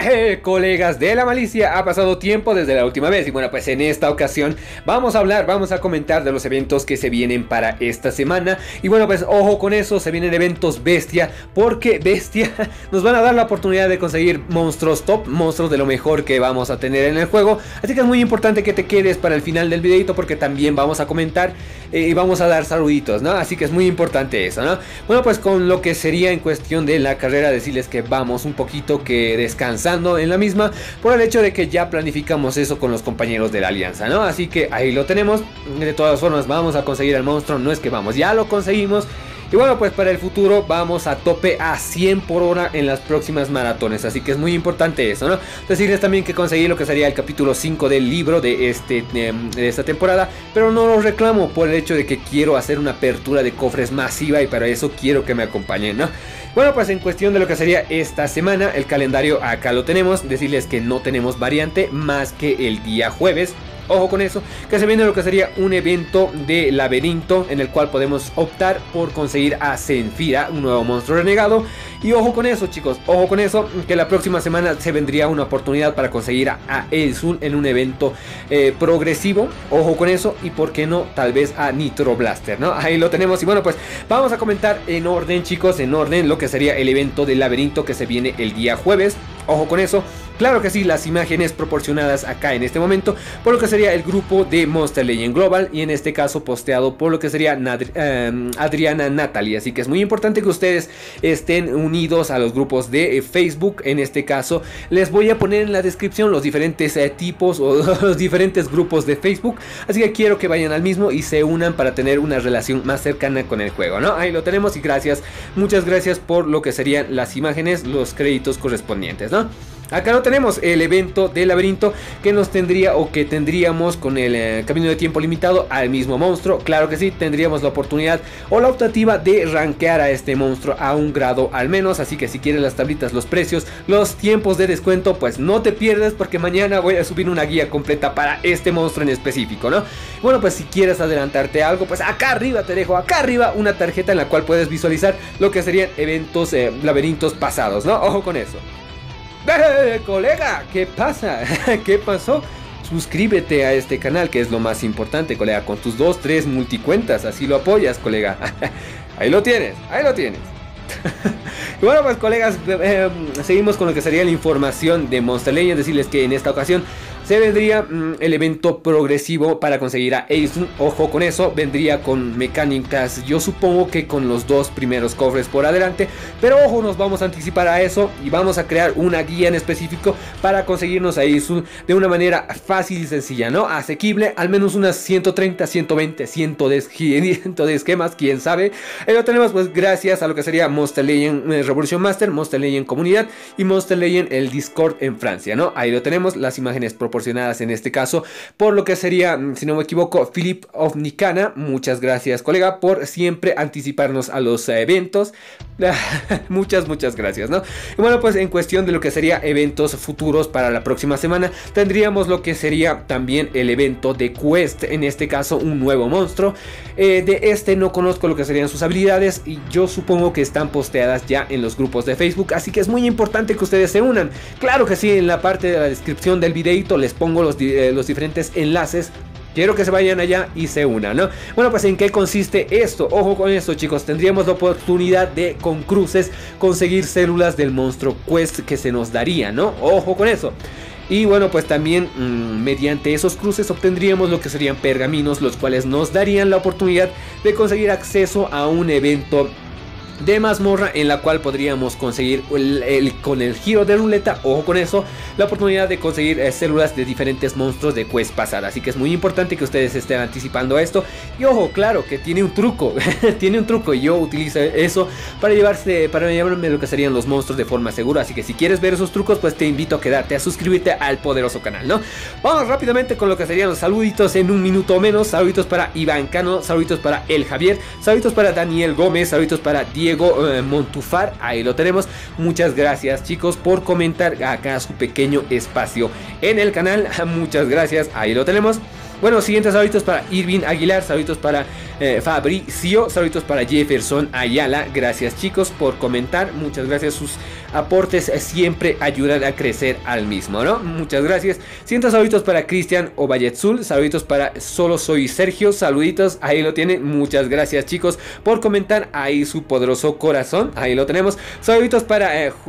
Colegas de la malicia, ha pasado tiempo desde la última vez y bueno, pues en esta ocasión vamos a comentar de los eventos que se vienen para esta semana. Y bueno, pues ojo con eso, se vienen eventos bestia, porque bestia nos van a dar la oportunidad de conseguir monstruos top, monstruos de lo mejor que vamos a tener en el juego. Así que es muy importante que te quedes para el final del videito, porque también vamos a comentar y vamos a dar saluditos, ¿no? Así que es muy importante eso, ¿no? Bueno, pues con lo que sería en cuestión de la carrera, decirles que vamos un poquito que descansando en la misma, por el hecho de que ya planificamos eso con los compañeros de la alianza, ¿no? Así que ahí lo tenemos. De todas formas vamos a conseguir el monstruo, no es que vamos, ya lo conseguimos. Y bueno, pues para el futuro vamos a tope a 100 por hora en las próximas maratones. Así que es muy importante eso, ¿no? Decirles también que conseguí lo que sería el capítulo 5 del libro de esta temporada. Pero no lo reclamo por el hecho de que quiero hacer una apertura de cofres masiva, y para eso quiero que me acompañen, ¿no? Bueno, pues en cuestión de lo que sería esta semana, el calendario acá lo tenemos. Decirles que no tenemos variante más que el día jueves. Ojo con eso, que se viene lo que sería un evento de laberinto en el cual podemos optar por conseguir a Zenfira, un nuevo monstruo renegado. Y ojo con eso, chicos, ojo con eso, que la próxima semana se vendría una oportunidad para conseguir a Elsun en un evento progresivo. Ojo con eso, y por qué no, tal vez a Nitro Blaster, ¿no? Ahí lo tenemos. Y bueno, pues vamos a comentar en orden, chicos, en orden lo que sería el evento del laberinto que se viene el día jueves. Ojo con eso. Claro que sí, las imágenes proporcionadas acá en este momento por lo que sería el grupo de Monster Legend Global, y en este caso posteado por lo que sería Adriana Natalie. Así que es muy importante que ustedes estén unidos a los grupos de Facebook. En este caso les voy a poner en la descripción los diferentes tipos o los diferentes grupos de Facebook. Así que quiero que vayan al mismo y se unan para tener una relación más cercana con el juego, ¿no? Ahí lo tenemos, y gracias, muchas gracias por lo que serían las imágenes, los créditos correspondientes, ¿no? Acá lo tenemos, el evento del laberinto que nos tendría, o que tendríamos con el camino de tiempo limitado al mismo monstruo. Claro que sí, tendríamos la oportunidad o la optativa de rankear a este monstruo a un grado al menos. Así que si quieres las tablitas, los precios, los tiempos de descuento, pues no te pierdas, porque mañana voy a subir una guía completa para este monstruo en específico, ¿no? Bueno, pues si quieres adelantarte a algo, pues acá arriba te dejo, acá arriba una tarjeta en la cual puedes visualizar lo que serían eventos, laberintos pasados, ¿no? Ojo con eso. Colega, ¿qué pasa? ¿Qué pasó? Suscríbete a este canal, que es lo más importante, colega, con tus 2-3 multicuentas, así lo apoyas, colega. Ahí lo tienes, ahí lo tienes. Y bueno, pues colegas, seguimos con lo que sería la información de Monster Legend. Decirles que en esta ocasión se vendría el evento progresivo para conseguir a Elsun. Ojo con eso, vendría con mecánicas, yo supongo que con los dos primeros cofres por adelante. Pero ojo, nos vamos a anticipar a eso y vamos a crear una guía en específico para conseguirnos a Elsun de una manera fácil y sencilla, ¿no? Asequible, al menos unas 130, 120, 110 esquemas, quién sabe. Ahí lo tenemos, pues gracias a lo que sería Monster Legend Revolution Master, Monster Legend Comunidad y Monster Legend el Discord en Francia, ¿no? Ahí lo tenemos, las imágenes proporcionadas en este caso por lo que sería, si no me equivoco, Philip of Nicana. Muchas gracias, colega, por siempre anticiparnos a los eventos. muchas gracias, ¿no? Y bueno, pues en cuestión de lo que sería eventos futuros para la próxima semana, tendríamos lo que sería también el evento de Quest, en este caso un nuevo monstruo. De este no conozco lo que serían sus habilidades, y yo supongo que están posteadas ya en los grupos de Facebook, así que es muy importante que ustedes se unan. Claro que sí, en la parte de la descripción del videito les pongo los diferentes enlaces. Quiero que se vayan allá y se unan, ¿no? Bueno, pues ¿en qué consiste esto? Ojo con esto, chicos. Tendríamos la oportunidad de, con cruces, conseguir células del monstruo Quest que se nos daría, ¿no? Ojo con eso. Y bueno, pues también mediante esos cruces obtendríamos lo que serían pergaminos, los cuales nos darían la oportunidad de conseguir acceso a un evento de mazmorra, en la cual podríamos conseguir con el giro de ruleta, ojo con eso, la oportunidad de conseguir células de diferentes monstruos de quest pasada. Así que es muy importante que ustedes estén anticipando esto. Y ojo, claro que tiene un truco. Tiene un truco, y yo utilizo eso para llevarme lo que serían los monstruos de forma segura. Así que si quieres ver esos trucos, pues te invito a quedarte, a suscribirte al poderoso canal, ¿no? Vamos rápidamente con lo que serían los saluditos en un minuto o menos. Saluditos para Iván Cano, saluditos para El Javier, saluditos para Daniel Gómez, saluditos para Diego Montufar. Ahí lo tenemos. Muchas gracias, chicos, por comentar acá su pequeño espacio en el canal. Muchas gracias. Ahí lo tenemos. Bueno, siguientes saluditos para Irving Aguilar, saluditos para Fabricio, saluditos para Jefferson Ayala, gracias chicos por comentar, muchas gracias, sus aportes siempre ayudan a crecer al mismo, ¿no? Muchas gracias. Siguientes saluditos para Cristian Ovalletzul, saluditos para Solo Soy Sergio, saluditos, ahí lo tienen, muchas gracias chicos por comentar, ahí su poderoso corazón, ahí lo tenemos. Saluditos para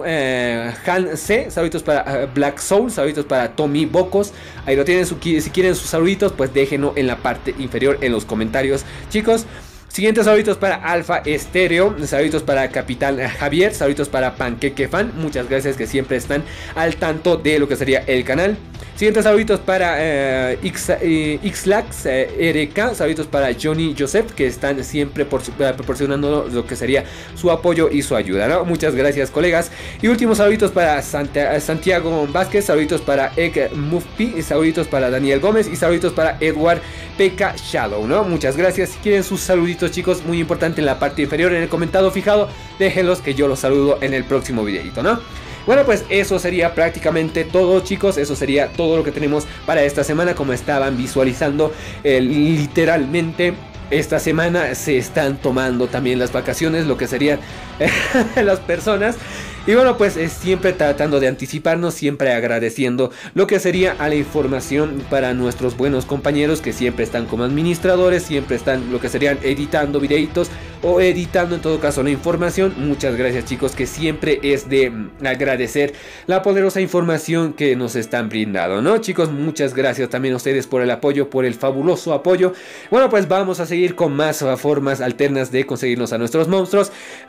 Han C, saluditos para Black Soul, saluditos para Tommy Bocos, ahí lo tienen, si quieren sus saluditos pues déjenlo en la parte inferior en los comentarios chicos. Siguientes saluditos para Alfa Estéreo, saluditos para Capitán Javier, saluditos para Panqueque Fan, muchas gracias que siempre están al tanto de lo que sería el canal. Siguientes saluditos para Xlax RK, saluditos para Johnny Joseph, que están siempre proporcionando lo que sería su apoyo y su ayuda, ¿no? Muchas gracias colegas. Y últimos saluditos para Santiago Vázquez, saluditos para Egg Mufpi, saluditos para Daniel Gómez y saluditos para Edward PK Shadow, ¿no? Muchas gracias. Si quieren sus saluditos chicos, muy importante en la parte inferior en el comentado fijado, déjenlos que yo los saludo en el próximo videito, ¿no? Bueno, pues eso sería prácticamente todo chicos, eso sería todo lo que tenemos para esta semana. Como estaban visualizando, literalmente esta semana se están tomando también las vacaciones, lo que serían las personas. Y bueno, pues siempre tratando de anticiparnos, siempre agradeciendo lo que sería a la información para nuestros buenos compañeros que siempre están como administradores, siempre están lo que serían editando videitos o editando en todo caso la información. Muchas gracias chicos, que siempre es de agradecer la poderosa información que nos están brindando, ¿no? Chicos, muchas gracias también a ustedes por el apoyo, por el fabuloso apoyo. Bueno, pues vamos a seguir con más formas alternas de conseguirnos a nuestros monstruos,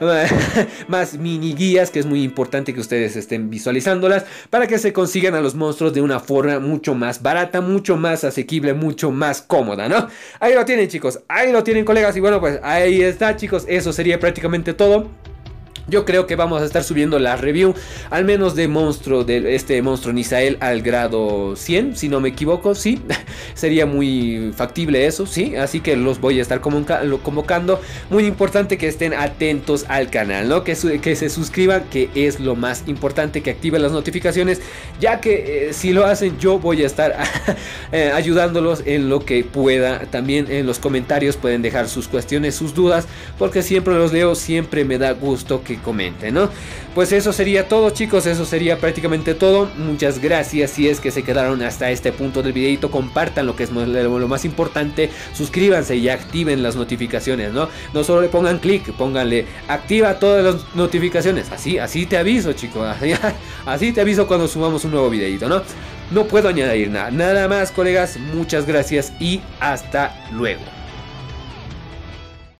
más mini guías, que es muy importante que ustedes estén visualizándolas para que se consigan a los monstruos de una forma mucho más barata, mucho más asequible, mucho más cómoda, ¿no? Ahí lo tienen chicos, ahí lo tienen colegas. Y bueno, pues ahí está chicos, eso sería prácticamente todo. Yo creo que vamos a estar subiendo la review, al menos de monstruo, de este monstruo Nisael al grado 100, si no me equivoco, sí, sería muy factible eso, sí, así que los voy a estar convocando. Muy importante que estén atentos al canal, ¿no? Que se suscriban, que es lo más importante, que activen las notificaciones, ya que si lo hacen yo voy a estar ayudándolos en lo que pueda. También en los comentarios pueden dejar sus cuestiones, sus dudas, porque siempre los leo, siempre me da gusto que comenten, ¿no? Pues eso sería todo chicos, eso sería prácticamente todo. Muchas gracias si es que se quedaron hasta este punto del videito, compartan lo que es lo más importante, suscríbanse y activen las notificaciones, ¿no? No solo le pongan clic, pónganle activa todas las notificaciones, así te aviso chicos, así te aviso cuando subamos un nuevo videito, ¿no? No puedo añadir nada más colegas, muchas gracias y hasta luego.